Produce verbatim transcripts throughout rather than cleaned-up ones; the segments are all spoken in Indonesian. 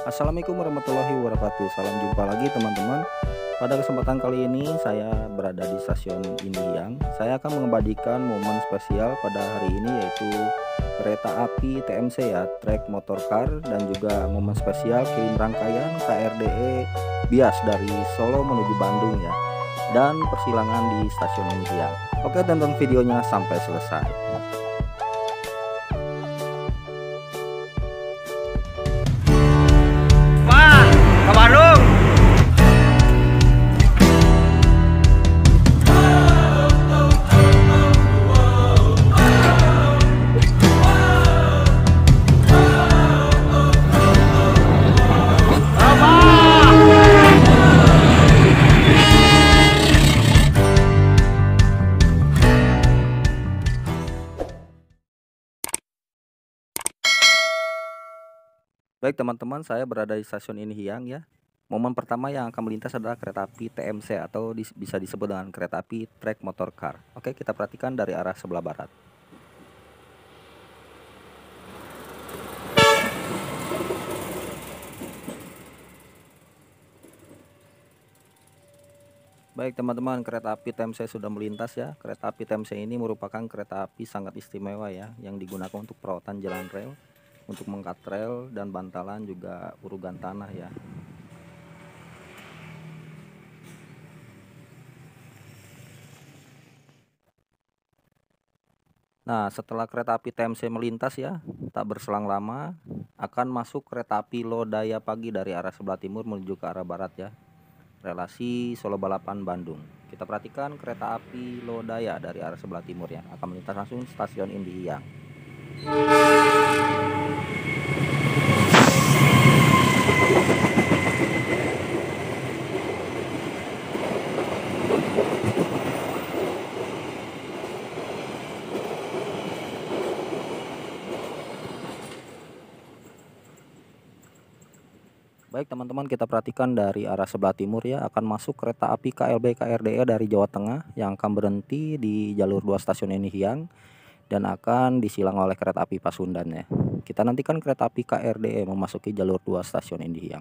Assalamualaikum warahmatullahi wabarakatuh. Salam jumpa lagi teman-teman. Pada kesempatan kali ini saya berada di stasiun Indiang. Saya akan mengabadikan momen spesial pada hari ini, yaitu kereta api T M C ya, Trek Motor Car, dan juga momen spesial kirim rangkaian K R D E Bias dari Solo menuju Bandung ya, dan persilangan di stasiun Indiang. Oke, tonton videonya sampai selesai. Ke Bandung. Baik teman-teman, saya berada di stasiun Indiang ya. Momen pertama yang akan melintas adalah kereta api T M C atau dis bisa disebut dengan kereta api Trek Motor Car. Oke, kita perhatikan dari arah sebelah barat. Baik teman-teman, kereta api T M C sudah melintas ya. Kereta api T M C ini merupakan kereta api sangat istimewa ya, yang digunakan untuk perawatan jalan rel, untuk mengangkat rel dan bantalan, juga urugan tanah ya. Nah, setelah kereta api T M C melintas ya, tak berselang lama akan masuk kereta api Lodaya Pagi dari arah sebelah timur menuju ke arah barat ya, relasi Solo Balapan Bandung. Kita perhatikan kereta api Lodaya dari arah sebelah timur ya, akan melintas langsung stasiun Indiang. Baik teman-teman, kita perhatikan dari arah sebelah timur ya, akan masuk kereta api K L B K R D E dari Jawa Tengah yang akan berhenti di jalur dua stasiun Indiang dan akan disilang oleh kereta api Pasundan ya. Kita nantikan kereta api K R D E memasuki jalur dua stasiun Indiang.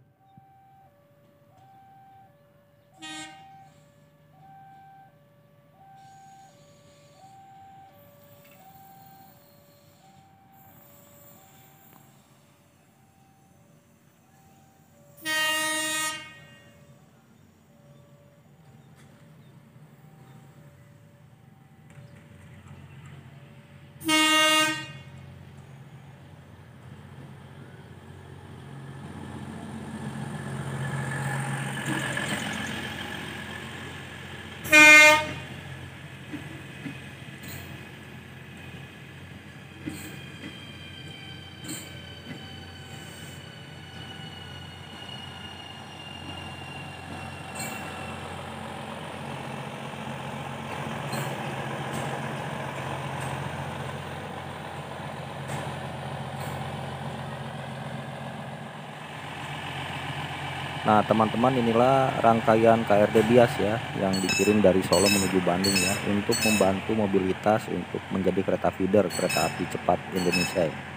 Nah teman-teman, inilah rangkaian K R D Bias ya, yang dikirim dari Solo menuju Bandung ya, untuk membantu mobilitas, untuk menjadi kereta feeder kereta api cepat Indonesia ya.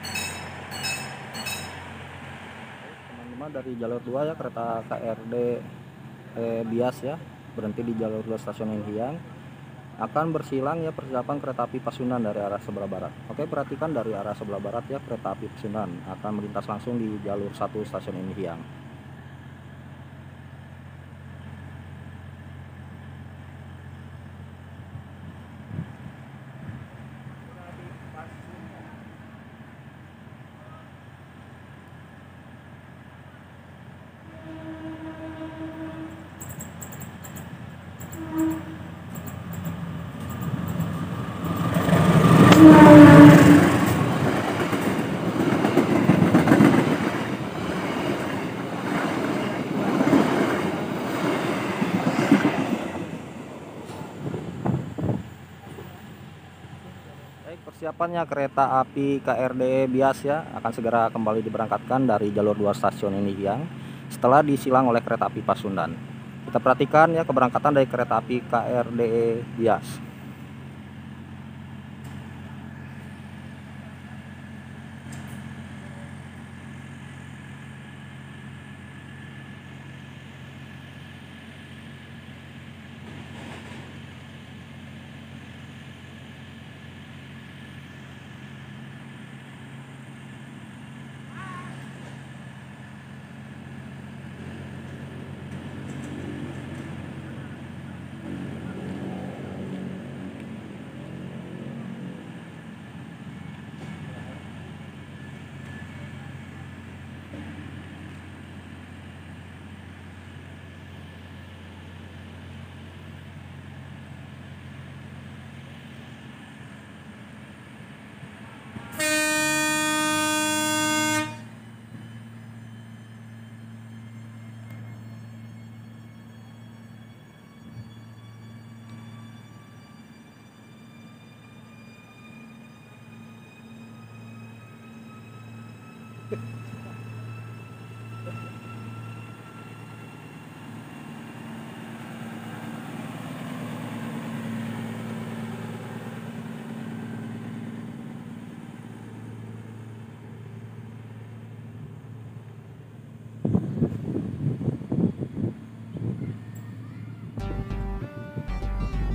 Teman-teman, dari jalur dua ya, kereta K R D eh, Bias ya, berhenti di jalur dua stasiun Indiang, akan bersilang ya persiapan kereta api Pasundan dari arah sebelah barat. Oke, perhatikan dari arah sebelah barat ya, kereta api Pasundan akan melintas langsung di jalur satu stasiun Indiang. Baik, persiapannya kereta api K R D E Bias ya akan segera kembali diberangkatkan dari jalur dua stasiun Indiang setelah disilang oleh kereta api Pasundan. Kita perhatikan ya keberangkatan dari kereta api K R D E Bias.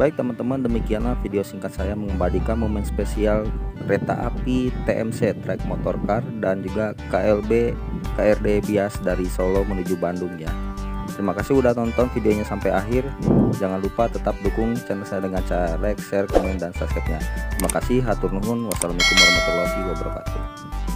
Baik teman-teman, demikianlah video singkat saya mengembalikan momen spesial kereta api T M C Trek Motor Car dan juga K L B K R D Bias dari Solo menuju Bandung ya. Terima kasih udah tonton videonya sampai akhir. Jangan lupa tetap dukung channel saya dengan cara like, share, komen, dan subscribe-nya. Terima kasih, hatur nuhun. Wassalamualaikum warahmatullahi wabarakatuh.